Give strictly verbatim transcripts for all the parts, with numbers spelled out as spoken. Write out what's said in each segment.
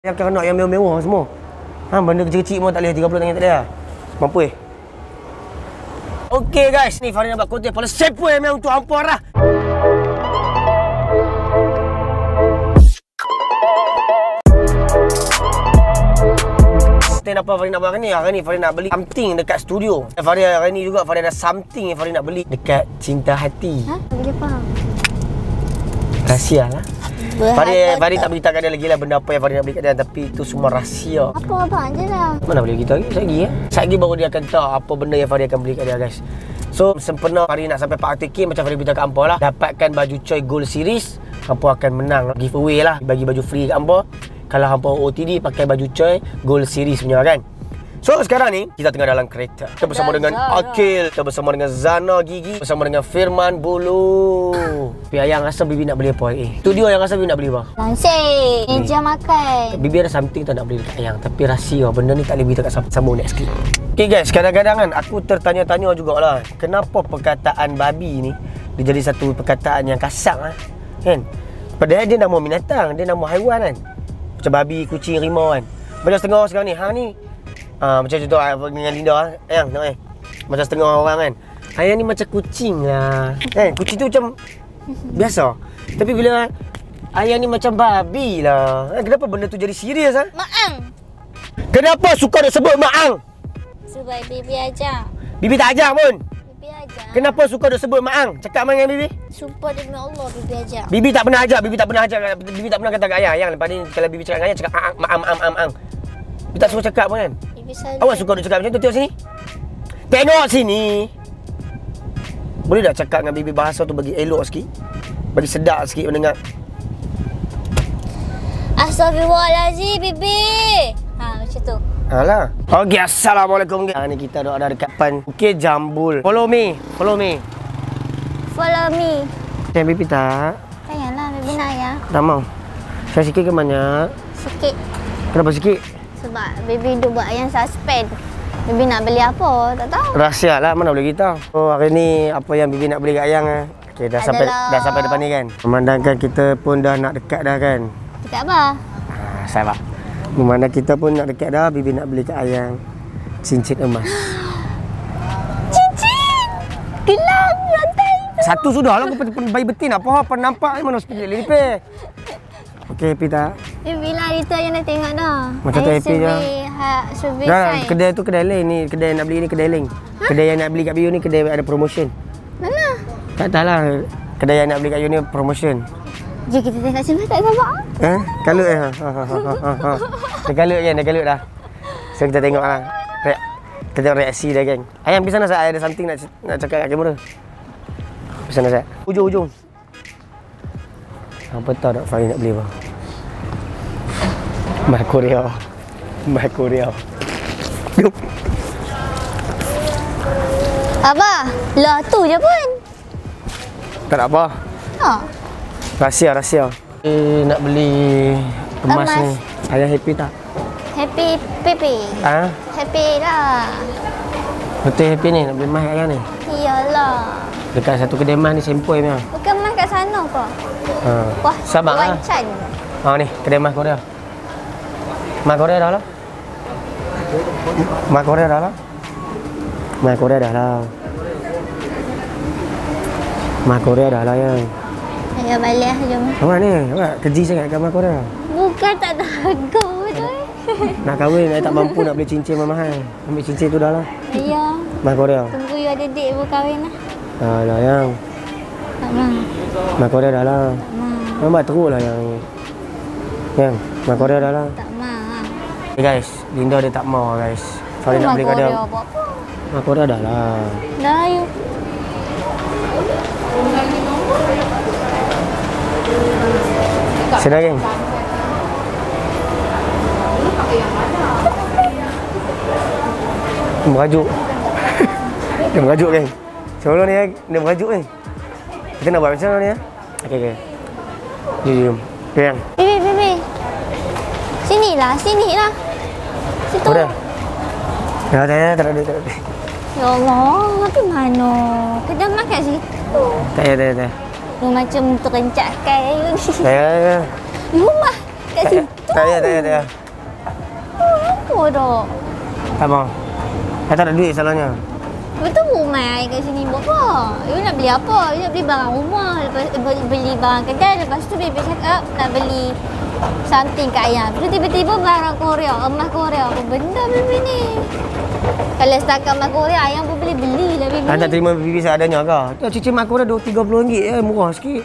Yang akan nak yang mewah-mewah semua. Ha, benda kecil-kecil pun tak boleh, tiga puluh ringgit tak boleh lah. Mampu eh? Okey guys, ni Farid nak buat konten paling sepoi memang untuk hampa lah. Konten apa Farid nak buat hari ni? Hari ni Farid nak beli something dekat studio. Farid hari ni juga Farid ada something yang Farid nak beli dekat Cinta Hati. Ha? Boleh faham? Rahsia lah. Farid, Farid tak beritahu kat dia lagi lah benda apa yang Farid nak beli kat dia. Tapi itu semua rahsia. Apa abang je lah. Mana boleh beritahu lagi? Sekejap lagi ya. Sekejap lagi baru dia akan tahu apa benda yang Farid akan beli kat dia guys. So sempena Farid nak sampai empat ratus K macam Farid beritahu kat hampa lah. Dapatkan baju Choi Gold Series, hampa akan menang giveaway lah. Bagi baju free kat hampa kalau hampa O T D pakai baju Choi Gold Series punya kan. So sekarang ni kita tengah dalam kereta. Kita bersama dengan Akil, kita bersama dengan Zana Gigi, bersama dengan Firman Bulu. Tapi ayang rasa Bibi nak beli apa eh? Studio yang rasa Bibi nak beli apa? Lansir, meja makan. Bibi ada something tak nak beli dekat ayang, tapi rahsia benda ni tak boleh beritahu kat siapa. Sambung next clip. Okay guys, kadang-kadang kan aku tertanya-tanya jugalah, kenapa perkataan babi ni dia jadi satu perkataan yang kasar lah, kan? Padahal dia nama binatang, dia nama haiwan kan. Macam babi, kucing, rimau kan. Macam setengah orang sekarang ni, ha ni Ah, macam contoh dengan Linda ah. Ayang tengok eh. Macam setengah orang kan. Ayang ni macam kucing lah. Kan? Kucing tu macam biasa. Tapi bila ayang ni macam babi lah. Eh, kenapa benda tu jadi serius ah? Maang. Kenapa suka nak sebut Maang? Sebab Bibi ajar. Bibi tak ajar pun. Bibi ajar. Kenapa suka nak sebut Maang? Cakap dengan Bibi. Sumpah demi Allah Bibi ajar. Bibi tak pernah ajar, Bibi tak pernah ajar. Bibi tak pernah kata kat ayang. Ayang lepas ni kalau Bibi cakap dengan ayang cakap Maang, Maang, Maang, Maang. Bibi tak suka cakap pun kan? Awak suka nak cakap macam tu, tengok sini. Tengok sini. Boleh tak cakap dengan Bibi bahasa tu bagi elok sikit? Bagi sedap sikit mendengar. Astagfirullahalazim Bibi. Ha macam tu. Alah. Okey, assalamualaikum guys. Ha ni kita dah ada dekat depan Bukit Jambul. Follow me, follow me. Follow me. Tengok Bibi tak? Sayanglah Bibi nak ya. Tak mau. Saya sikit ke banyak? Sikit. Kenapa sikit? Sebab Bibi duk buat yang suspend. Bibi nak beli apa? Tak tahu. Rahsia lah, mana boleh kita. Oh, hari ni apa yang Bibi nak beli kat ayang ah? Okey, dah sampai dah sampai depan ni kan. Memandangkan kita pun dah nak dekat dah kan. Dekat apa? Ha, saya pak. Memandang kita pun nak dekat dah, Bibi nak beli kat ayang cincin emas. Cincin. Gelang rantai. Satu sudah lah, aku bayi betin apa apa nampak ni mana seperti lipih. Okey, happy tak? Bibi lah itu yang nak tengok dah. Macam tu happy je. Ha, survey Dah, sign. kedai tu kedai lain ni, kedai yang nak beli ni kedai lain. Ha? Kedai yang nak beli kat Biu ni kedai ada promotion. Mana? Tak tahulah. Kedai yang nak beli kat Biu ni promotion. Jom kita tengok sini tak nampak. Eh, kalut eh. Ha ha ha ha. ha. Dia kalut kan, dia kalut dah. So kita tengok lah. Re kita tengok reaksi dia kan. Ayang pergi sana saya ada something nak nak cakap kat kamera. Pergi sana saya. Hujung-hujung. Apa tahu tak Farid nak beli apa? Mai Korea. Mai Korea. Jom. Apa? Lah tu je pun. Tak nak apa. Ha. Rahsia, rahsia. Eh, nak beli emas, Emas. ni. Ayah happy tak? Happy Pipi. Ha? Happy lah. Betul happy ni nak beli emas kat ayah ni? Iyalah. Dekat satu kedai emas ni sempoi punya. Bukan mas kat sana ke? Ha. Wah, Sabar lah. Wancan. Ha ni, kedai emas Korea. Emas Korea dah lah. Emas Korea dah lah. Emas Korea dah lah. Emas Korea dah lah ya. Ayo balik lah, jom. Awak ni, awak keji sangat kat emas Korea. Bukan tak tahu betul. Nak kahwin, saya tak mampu nak beli cincin mahal. Ambil cincin tu dah lah. Ya. Emas Korea. Tunggu you ada date baru kahwin lah. Dah lah yang. Tak mau. Emas Korea dah lah. Tak mau. Nampak teruk lah yang. Yang, emas Korea dah lah. Tak mau. Hey guys, Linda dia tak mau guys. Farid nak beli kat dia. Korea buat apa? Emas Korea dah lah. Dah you. Sedar geng. Merajuk. Dia merajuk geng. Sebelum ni dia merajuk ni. Kita nak buat macam mana ni ya? Okey okey. Jom jom. Geng. Bibi, Bibi. Sini lah, sini lah. Situ. Sudah. Ya, tak ada, tak ada, tak ada. Ya Allah, tapi mana? Kedai mas kat situ. Tak ada, tak ada. Lu macam terencatkan. Ya, ya, ya. Rumah kat situ. Tak payah, tak payah, tak payah. Apa dah? Tak mau. Saya tak ada duit salahnya. Betul rumah kat sini buat apa? You nak beli apa? You nak beli barang rumah, lepas beli barang kedai, lepas tu baby cakap nak beli something kat ayam. Lepas tu tiba-tiba barang Korea, emas Korea. Apa benda baby ni? Kalau setakat emas Korea, ayam pun boleh beli lah baby. Anda tak terima baby seadanya ke? Tu cicit mak aku dah tiga puluh ringgit je, murah sikit.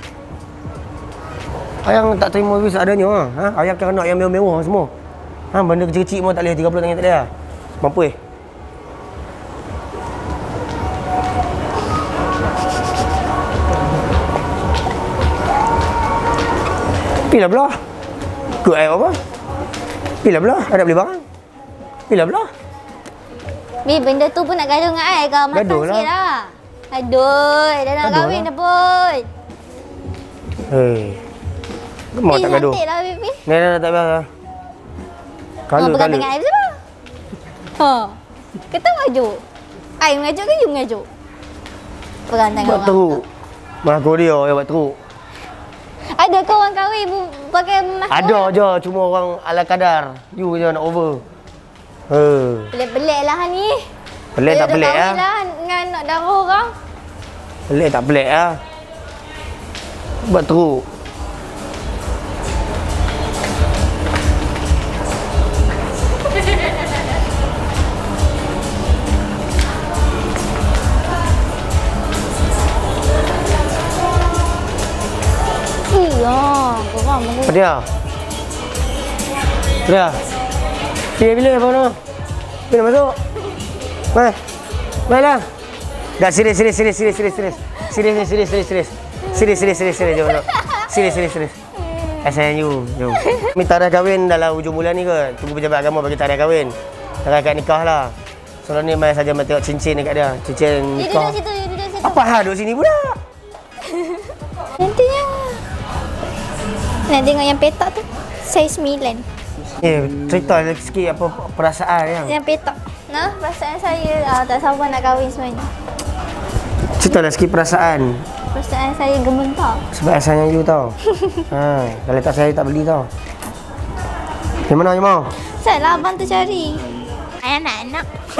Ayang tak terima baby seadanya ha? Ha? Ayang kan nak yang mewah-mewah semua. Ha, benda kecil-kecil pun tak boleh, tiga puluh ringgit tak boleh lah. Mampu eh? Pilah belah. Kut air apa? Pilah belah. Ada beli barang. Pilah belah. Bi, benda tu pun nak gaduh dengan I kau. Matang Gaduh lah. sikit lah. Aduh, dah nak Gaduh kahwin lah. dah pun. Hei. Mau tak gaduh? Cantik lah, baby. Ni dah tak biasa. Kalau Oh, pegang kalau. tangan I betul tak? Ha. Kita mengajuk. I mengajuk ke you mengajuk? Pegang tangan Buat orang. teruk. Mak aku dia yang buat teruk. Ada kau orang kahwin bu- pakai emas Ada je, cuma orang ala kadar. You je nak over. Hei. Pelik-pelik lah ni. Pelik tak Dia dah pelik kahwin ah? lah dengan nak darah orang. Pelik tak pelik ah? Buat teruk. Iya, korang mengu- Apa dia? Dia. Dia bila apa nak? Bila masuk? Mai. Mailah. Dah serius serius serius serius serius serius. Serius serius serius serius serius. Serius serius serius serius jom. Serius serius serius. Eh sayang you, jom. Minta tarikh kahwin dalam hujung bulan ni ke? Tunggu pejabat agama bagi tarikh kahwin. Tarikh akad nikah lah. Soalnya ni mai saja mai tengok cincin dekat dia. Cincin You nikah. duduk situ, you duduk situ. Apa hal duduk sini pula? Nantinya. Nak tengok yang petak tu. Saiz sembilan. Eh, cerita sikit apa perasaan yang. Yang petak. Nah, perasaan saya ah, tak sabar nak kahwin sebenarnya. Ceritalah sikit perasaan. Perasaan saya gementar. Sebab sayang you tau. Ha, kalau tak saya tak beli tau. Yang mana yang mau? Salah abang tu cari. Anak-anak.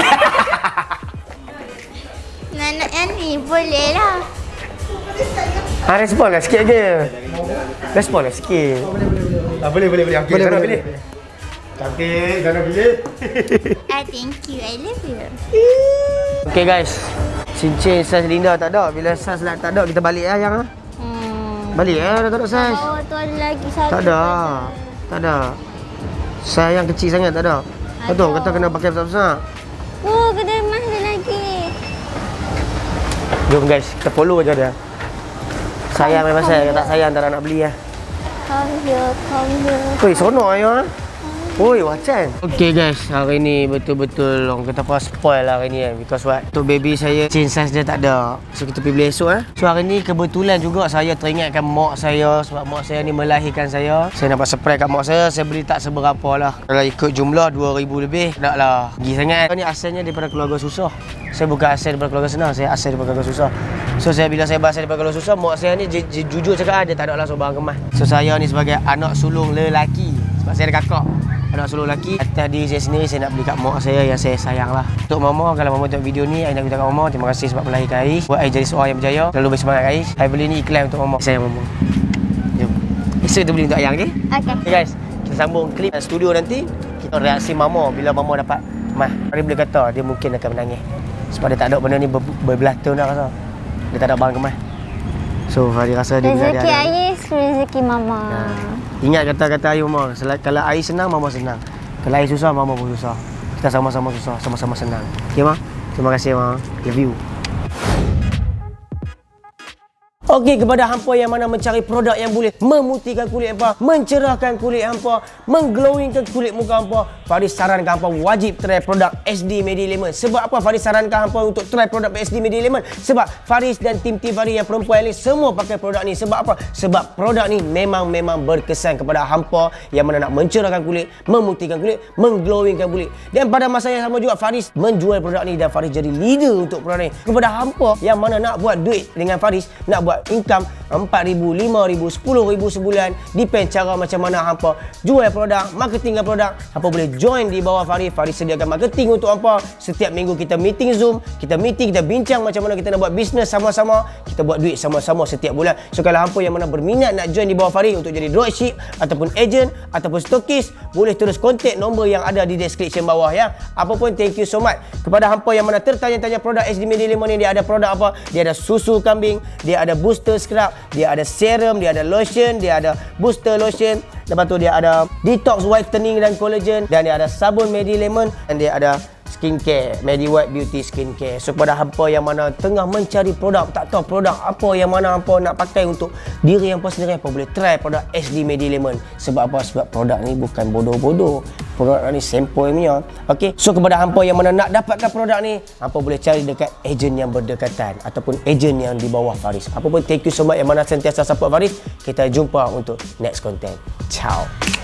Anak yang ni boleh lah. Ha, respon lah sikit je. Respon lah sikit. Ah, boleh boleh boleh. Okey, Boleh, sana boleh, pilih. Cantik, sana pilih. I thank you. I love you. Okay guys. Cincin saiz Linda tak ada. Bila saiz lah tak ada, kita balik lah yang ah. Hmm. Balik eh, dah tak ada saiz. Bawah tu ada lagi satu. Tak ada. Tak ada. Saiz yang kecil sangat tak ada. Betul, kata kena pakai besar-besar. Oh, kedai emas ada lagi. Jom guys, kita follow je dia. Sayang memang saya, tak sayang tak nak beli lah. Come here, come here. Oi, sonok ayah. Oi, wacan. Okay guys, hari ni betul-betul orang kata apa spoil lah hari ni kan. Because what? Untuk baby saya, chain size dia tak ada. So kita pergi beli esok eh. So hari ni kebetulan juga saya teringatkan mak saya. Sebab mak saya ni melahirkan saya. Saya dapat surprise kat mak saya. Saya beli tak seberapa lah. Kalau ikut jumlah dua ribu lebih, tak lah. Pergi sangat. Ni asalnya daripada keluarga susah. Saya bukan asal daripada keluarga senang. Saya asal daripada keluarga susah. So saya bila saya bahas daripada keluarga susah, mak saya ni j- j- jujur cakap dia tak ada lah seorang kemas. So saya ni sebagai anak sulung lelaki. Sebab saya ada kakak. Anak sulung lelaki. Atas diri saya sendiri, saya nak beli kat mak saya yang saya sayang lah. Untuk mama, kalau mama tengok video ni, saya nak minta kat mama, terima kasih sebab melahirkan Ais. Buat saya jadi seorang yang berjaya. Selalu bersemangat Ais. Saya beli ni iklan untuk mama. Sayang mama. Jom. Esok kita beli untuk ayang, okey? Okay. Okay guys, kita sambung klip studio nanti. Kita reaksi mama bila mama dapat mah. Hari boleh kata dia mungkin akan menangis. Sebab dia tak ada benda ni ber, berbelah tahun dah rasa. Dia tak ada barang kemas. So Fadi rasa dia bila dia Rezeki ada. Ais, rezeki mama. Nah, ingat kata-kata Ayu mama, Sel- kalau Ayu senang, mama senang. Kalau Ayu susah, mama pun susah. Kita sama-sama susah, sama-sama senang. Okay, Ma? Terima kasih, Ma. Love you. Okey, kepada hampa yang mana mencari produk yang boleh memutihkan kulit hampa, mencerahkan kulit hampa, mengglowingkan kulit muka hampa, Faris sarankan hampa wajib try produk S D Medilemon. Sebab apa Faris sarankan hampa untuk try produk S D Medilemon? Sebab Faris dan tim-tim Faris yang perempuan ni semua pakai produk ni. Sebab apa? Sebab produk ni memang-memang berkesan kepada hampa yang mana nak mencerahkan kulit, memutihkan kulit, mengglowingkan kulit. Dan pada masa yang sama juga Faris menjual produk ni dan Faris jadi leader untuk produk ni. Kepada hampa yang mana nak buat duit dengan Faris, nak buat income empat ribu, lima ribu, sepuluh ribu sebulan. Depend cara macam mana hampa jual produk, marketing produk. Hampa boleh join di bawah Faris. Faris sediakan marketing untuk hampa. Setiap minggu kita meeting Zoom, kita meeting, kita bincang macam mana kita nak buat bisnes sama-sama. Kita buat duit sama-sama setiap bulan. So kalau hampa yang mana berminat nak join di bawah Faris untuk jadi dropship ataupun agent ataupun stokis, boleh terus kontak nombor yang ada di description bawah ya. Apa pun, thank you so much kepada hampa yang mana tertanya-tanya produk S D Media Lemon ni. Dia ada produk apa? Dia ada susu kambing, dia ada booster scrub, dia ada serum, dia ada lotion, dia ada booster lotion. Lepas tu dia ada detox whitening dan collagen, dan dia ada sabun Media Lemon, dan dia ada skincare, Mediwhite Beauty Skincare. So kepada hampa yang mana tengah mencari produk, tak tahu produk apa yang mana hampa nak pakai untuk diri hampa sendiri, hampa boleh try produk S D Media Lemon. Sebab apa? Sebab produk ni bukan bodoh-bodoh. Produk ni sample punya. Okey. So kepada hampa yang mana nak dapatkan produk ni, hampa boleh cari dekat ejen yang berdekatan ataupun ejen yang di bawah Faris. Apa pun, thank you so much yang mana sentiasa support Faris. Kita jumpa untuk next content. Ciao.